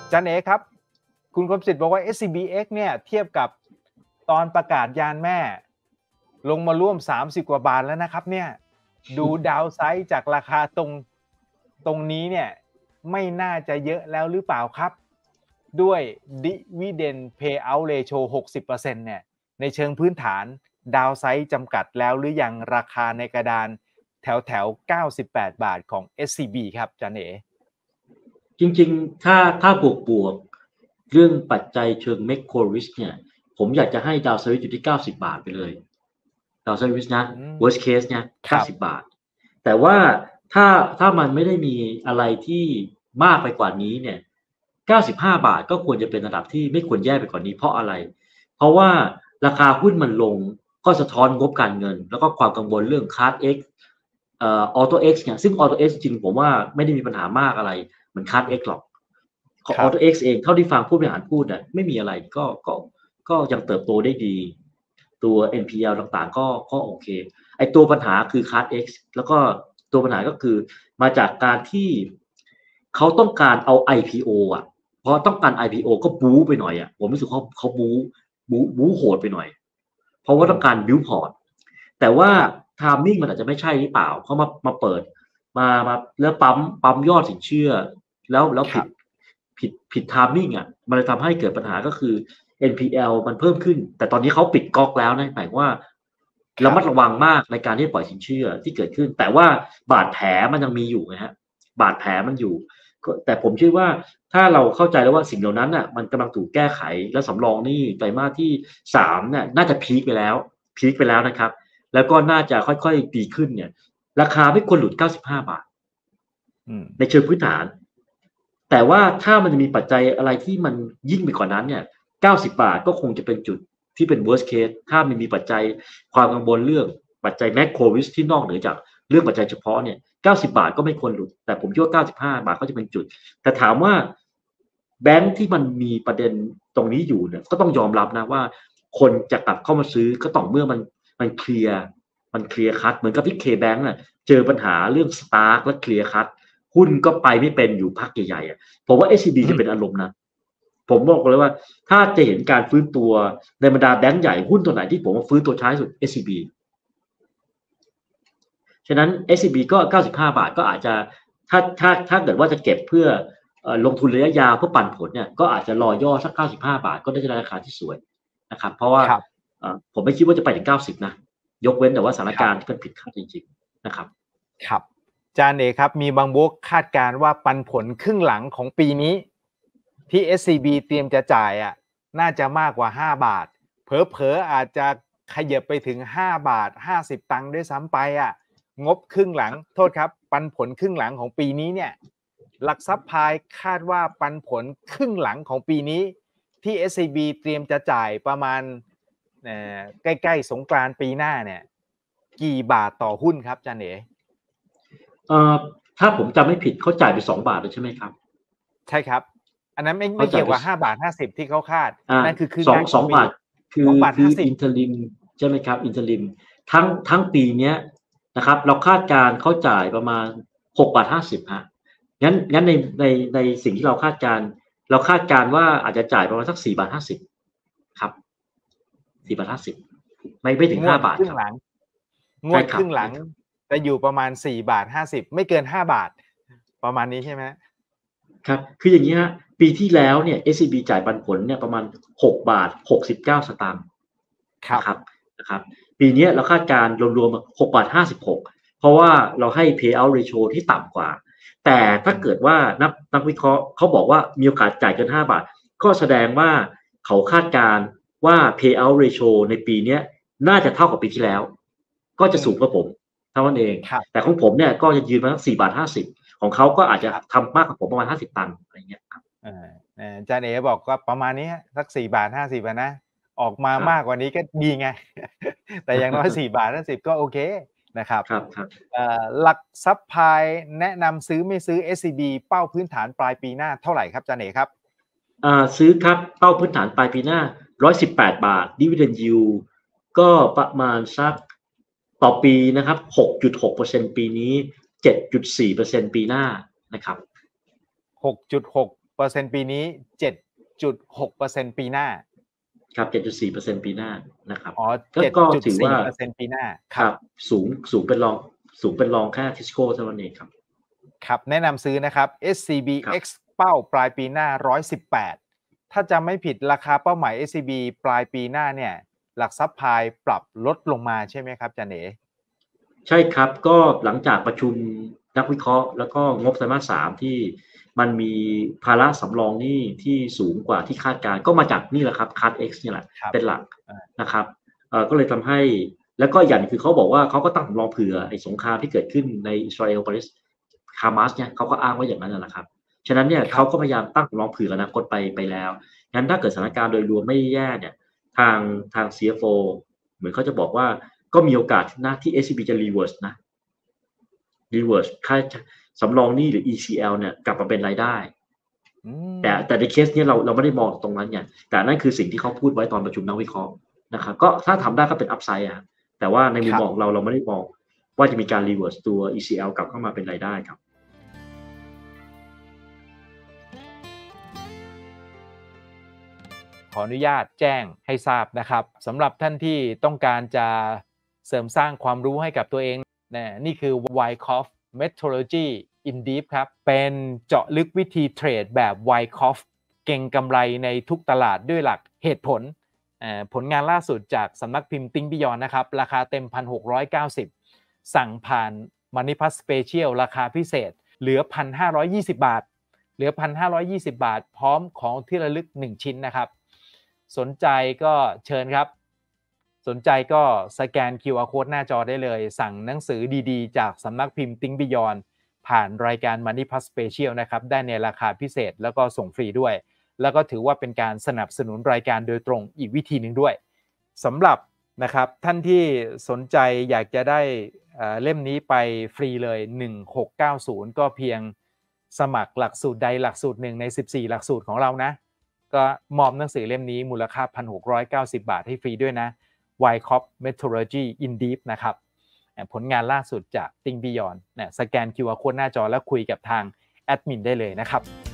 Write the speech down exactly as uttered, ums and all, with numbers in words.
จันเอ๋ครับคุณคมสิทธิ์บอกว่า เอส ซี บี เอ็กซ์ เนี่ยเทียบกับตอนประกาศยานแม่ลงมาร่วมสามสิบกว่าบาทแล้วนะครับเนี่ยดูดาวไซด์จากราคาตรงตรงนี้เนี่ยไม่น่าจะเยอะแล้วหรือเปล่าครับด้วย Dividend Payout Ratio หกสิบเปอร์เซ็นต์ เนี่ยในเชิงพื้นฐานดาวไซด์จำกัดแล้วหรือยังราคาในกระดานแถวแถวเก้าสิบแปดบาทของ เอส ซี บี ครับจันเอ๋จริงๆถ้าถ้าบวกบวกเรื่องปัจจัยเชิง Macro Risk เนี่ยผมอยากจะให้ดาวไซด์อยู่ที่เก้าสิบบาทไปเลยดาวไซด์ Risk นะ worst case เนี่ยเก้าสิบบาทแต่ว่าถ้าถ้ามันไม่ได้มีอะไรที่มากไปกว่านี้เนี่ยเก้าสิบห้าบาทก็ควรจะเป็นระดับที่ไม่ควรแย่ไปกว่านี้เพราะอะไรเพราะว่าราคาหุ้นมันลงก็สะท้อนงบการเงินแล้วก็ความกังวลเรื่อง Card X เอ่อ Auto X เนี่ยซึ่ง Auto X จริงผมว่าไม่ได้มีปัญหามากอะไรเหมือน Card X หรอกของ Auto X เองเท่าที่ฟังผู้บริหารพูดน่ะไม่มีอะไรก็ก็ก็ยังเติบโตได้ดีตัว เอ็น พี แอล ต่างๆก็ก็โอเคไอตัวปัญหาคือ Card X แล้วก็ตัวปัญหาก็คือมาจากการที่เขาต้องการเอา ไอ พี โอ อ่ะเพราะต้องการ ไอ พี โอ ก็บู๊ไปหน่อยอ่ะผมรู้สึกเขาเขาบู๊บู๊บู๊โหดไปหน่อยเพราะว่าต้องการบิลพอร์ตแต่ว่าไทมิ่งมันอาจจะไม่ใช่หรือเปล่าเพราะมามาเปิดมามาแล้วปั๊มปั๊มยอดสินเชื่อแล้วแล้วผิดผิดผิดไทมิ่งอ่ะมันเลยทำให้เกิดปัญหาก็คือ เอ็น พี แอล มันเพิ่มขึ้นแต่ตอนนี้เขาปิดก๊อกแล้วนะหมายว่าระมัดระวังมากในการที่ปล่อยสินเชื่อที่เกิดขึ้นแต่ว่าบาดแผลมันยังมีอยู่นะฮะบาดแผลมันอยู่แต่ผมเชื่อว่าถ้าเราเข้าใจแล้วว่าสิ่งเหล่านั้นน่ะมันกำลังถูกแก้ไขและสำรองนี่ไตรมาสที่สามเนี่ยน่าจะพีคไปแล้วพีคไปแล้วนะครับแล้วก็น่าจะค่อยๆดีขึ้นเนี่ยราคาไม่ควรหลุดเก้าสิบห้าบาทในเชิงพื้นฐานแต่ว่าถ้ามันจะมีปัจจัยอะไรที่มันยิ่งไปกว่านั้นเนี่ยเก้าสิบบาทก็คงจะเป็นจุดที่เป็น worst case ถ้ามันมีปัจจัยความกังวลเรื่องปัจจัย macro risk ที่นอกเหนือจากเรื่องปัจจัยเฉพาะเนี่ยเก้าสิบบาทก็ไม่ควรหลุดแต่ผมคิดว่าเก้าสิบห้าบาทก็จะเป็นจุดแต่ถามว่าแบงค์ที่มันมีประเด็นตรงนี้อยู่เนี่ยก็ต้องยอมรับนะว่าคนจะกลับเข้ามาซื้อก็ต้องเมื่อมันมันเคลียร์มันเคลียร์คัทเหมือนกับที่ K-Bank น่ะเจอปัญหาเรื่องสตาร์กและเคลียร์คัทหุ้นก็ไปไม่เป็นอยู่พักใหญ่ๆอ่ะผมว่า เอส ซี บี จะเป็นอารมณ์นะผมบอกเลยว่าถ้าจะเห็นการฟื้นตัวในบรรดาแบงค์ใหญ่หุ้นตัวไหนที่ผมว่าฟื้นตัวช้าที่สุด เอส ซี บี ฉะนั้น เอส ซี บี ก็เก้าสิบห้าบาทก็อาจจะถ้าถ้าถ้าเกิดว่าจะเก็บเพื่อลงทุนระยะยาวเพื่อปันผลเนี่ยก็อาจจะรอย่อสักเก้าสิบห้าบาทก็ได้ราคาที่สวยนะครับเพราะว่าผมไม่คิดว่าจะไปถึงเก้าสิบนะยกเว้นแต่ว่าสถานการณ์ที่มันผิดคาดจริงๆนะครับครับจานเอกครับมีบางโบกคาดการณ์ว่าปันผลครึ่งหลังของปีนี้ที่ เอส ซี บี เตรียมจะจ่ายอ่ะน่าจะมากกว่าห้าบาทเผลอๆอาจจะขยับไปถึงห้าบาทห้าสิบตังค์ด้วยซ้ำไปอ่ะงบครึ่งหลังโทษครับปันผลครึ่งหลังของปีนี้เนี่ยหลักทรัพย์พายคาดว่าปันผลครึ่งหลังของปีนี้ที่ เอส ซี บี เตรียมจะจ่ายประมาณใกล้ๆสงกรานต์ปีหน้าเนี่ยกี่บาทต่อหุ้นครับจานเอ๋เอ่อถ้าผมจำไม่ผิดเขาจ่ายไปสองบาทใช่ไหมครับใช่ครับอันนั้นไม่ไม่เกี่ยวกับห้าบาทห้าสิบที่เขาคาดนั่นคือคือสองสองบาทคือคืออินเทอริมใช่ไหมครับอินเทอริมทั้งทั้งปีเนี้ยนะครับเราคาดการเขาจ่ายประมาณหกบาทห้าสิบฮะงั้นงั้นในในในสิ่งที่เราคาดการเราคาดการว่าอาจจะจ่ายประมาณสักสี่บาทห้าสิบครับสี่บาทห้าสิบไม่ไม่ถึงห้าบาทครับงวดครึ่งหลังจะอยู่ประมาณสี่บาทห้าสิบไม่เกินห้าบาทประมาณนี้ใช่ไหมครับคืออย่างนี้ฮะปีที่แล้วเนี่ย เอส ซี บี จ่ายปันผลเนี่ยประมาณหกบาทหกสิบเก้าสตางค์ครับนะครับปีนี้เราคาดการรวมๆหกบาทห้าสิบหกเพราะว่าเราให้ payout ratio ที่ต่ำกว่าแต่ถ้าเกิดว่านักนักวิเคราะห์เขาบอกว่ามีโอกาสจ่ายเกินห้าบาทก็แสดงว่าเขาคาดการว่า payout ratio ในปีนี้น่าจะเท่ากับปีที่แล้วก็จะสูงกว่าผมเท่านั้นเองแต่ของผมเนี่ยก็จะยืนมาสี่บาทห้าสิบของเขาก็อาจจะทำมากกว่าผมประมาณห้าสิบตังค์อะไรเงี้ยครับอาจารย์เอ๋บอกก็ประมาณนี้สักสี่บาทห้าสิบนะออกมามากกว่านี้ก็ดีไงแต่อย่างน้อยสี่บาทห้าสิบก็โอเคนะครับครับครับหลักซับพลายแนะนำซื้อไม่ซื้อ เอส ซี บี เป้าพื้นฐานปลายปีหน้าเท่าไหร่ครับอาจารย์เอ๋ครับอ่าซื้อครับเป้าพื้นฐานปลายปีหน้าหนึ่งร้อยสิบแปดบาท Dividend Yield ก็ประมาณสักต่อปีนะครับ หกจุดหกเปอร์เซ็นต์ ปีนี้ เจ็ดจุดสี่เปอร์เซ็นต์ ปีหน้านะครับหกจุดหกเปอร์เซ็นต์ ปีนี้ เจ็ดจุดหกเปอร์เซ็นต์ ปีหน้าครับ เจ็ดจุดสี่เปอร์เซ็นต์ ปีหน้านะครับอ๋อก็ถือว่าเจ็ดจุดสี่เปอร์เซ็นต์ ปีหน้าครับสูงสูงเป็นรองสูงเป็นรองแค่ Tisco เท่านั้นเองครับครับแนะนำซื้อนะครับ เอส ซี บี X เป้าปลายปีหน้าหนึ่งร้อยสิบแปดถ้าจำไม่ผิดราคาเป้าหมาย เอส ซี บี ปลายปีหน้าเนี่ยหลักทรัพย์พายปรับลดลงมาใช่ไหมครับจันเอ๋ใช่ครับก็หลังจากประชุมนักวิเคราะห์แล้วก็งบไตรมาสสามที่มันมีภาระสำรองหนี้ที่สูงกว่าที่คาดการก็มาจากนี่แหละครับคัท X นี่แหละเป็นหลักนะครับเอ่อก็เลยทำให้แล้วก็อย่างคือเขาบอกว่าเขาก็ตั้งสำรองเผื่อไอ้สงครามที่เกิดขึ้นในอิสราเอลปาเลสฮามาสเนี่ยเขาก็อ้างไว้อย่างนั้นแหละครับฉะนั้นเนี่ยเขาก็พยายามตั้งสำรองเผื่ออนาคตไปไปแล้วงั้นถ้าเกิดสถานการณ์โดยรวมไม่แย่เนี่ยทางทาง ซี เอฟ โอ เหมือนเขาจะบอกว่าก็มีโอกาสนะที่ เอส ซี บี จะ reverse นะ reverse ค่าสำรองหนี้หรือ อี ซี แอล เนี่ยกลับมาเป็นรายได้แต่แต่ในเคสนี้เราเราไม่ได้มองตรงนั้นเนี่ยแต่นั่นคือสิ่งที่เขาพูดไว้ตอนประชุมนักวิเคราะห์นะครับก็ถ้าทำได้ก็เป็น upside อะแต่ว่าในมุมมองเราเราไม่ได้มองว่าจะมีการ reverse ตัว อี ซี แอล กลับเข้ามาเป็นรายได้ครับขออนุญาตแจ้งให้ทราบนะครับสำหรับท่านที่ต้องการจะเสริมสร้างความรู้ให้กับตัวเองนี่คือ Wyckoff Methodology in Deep ครับเป็นเจาะลึกวิธีเทรดแบบ Wyckoff เก่งกำไรในทุกตลาดด้วยหลักเหตุผลผลงานล่าสุดจากสำนักพิมพ์ Think Beyond นะครับราคาเต็ม หนึ่งพันหกร้อยเก้าสิบ สั่งผ่าน Money Plus Special ราคาพิเศษเหลือ หนึ่งพันห้าร้อยยี่สิบ บาทเหลือ หนึ่งพันห้าร้อยยี่สิบ บาทพร้อมของที่ระลึกหนึ่งชิ้นนะครับสนใจก็เชิญครับสนใจก็สแกน คิว อาร์ Code หน้าจอได้เลยสั่งหนังสือดีๆจากสำนักพิมพ์ Think Beyond ผ่านรายการ Money Plus Special นะครับได้ในราคาพิเศษแล้วก็ส่งฟรีด้วยแล้วก็ถือว่าเป็นการสนับสนุนรายการโดยตรงอีกวิธีหนึ่งด้วยสำหรับนะครับท่านที่สนใจอยากจะได้เล่มนี้ไปฟรีเลยหนึ่งพันหกร้อยเก้าสิบก็เพียงสมัครหลักสูตรใดหลักสูตรหนึ่งในสิบสี่หลักสูตรของเรานะก็มอบหนังสือเล่มนี้มูลค่า หนึ่งพันหกร้อยเก้าสิบ บาทให้ฟรีด้วยนะ Wyckoff Methodology in Deep นะครับผลงานล่าสุดจาก Think Beyond นะสแกน คิว อาร์ Code หน้าจอแล้วคุยกับทางแอดมินได้เลยนะครับ